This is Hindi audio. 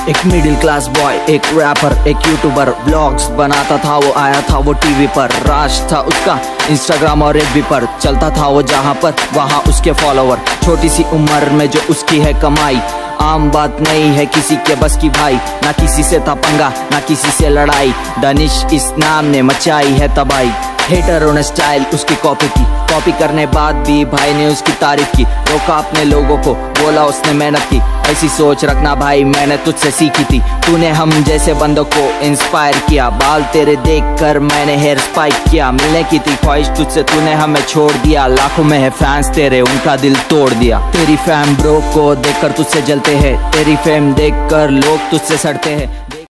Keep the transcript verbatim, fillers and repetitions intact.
एक मिडिल क्लास बॉय, एक रैपर, एक यूट्यूबर, ब्लॉग्स बनाता था वो, आया था वो टीवी पर। राज था उसका इंस्टाग्राम और एफ बी पर, चलता था वो जहाँ पर वहाँ उसके फॉलोवर। छोटी सी उम्र में जो उसकी है कमाई, आम बात नहीं है किसी के बस की भाई। ना किसी से था पंगा, ना किसी से लड़ाई, दानिश इस नाम ने मचाई है तबाही। हेटरों ने स्टाइल उसकी कॉपी की, कॉपी करने बाद भी भाई ने उसकी तारीफ की। रोका अपने लोगों को, बोला उसने मेहनत की। ऐसी सोच रखना भाई, मैंने तुझसे सीखी थी। तूने हम जैसे बंदों को इंस्पायर किया, बाल तेरे देखकर मैंने हेयर स्पाइक किया। मिलने की थी ख्वाहिश तुझसे, तूने हमें छोड़ दिया। लाखों में है फैंस तेरे, उनका दिल तोड़ दिया। तेरी फैम ब्रो को देखकर तुझसे जलते हैं, तेरी फेम देखकर लोग तुझसे सड़ते हैं।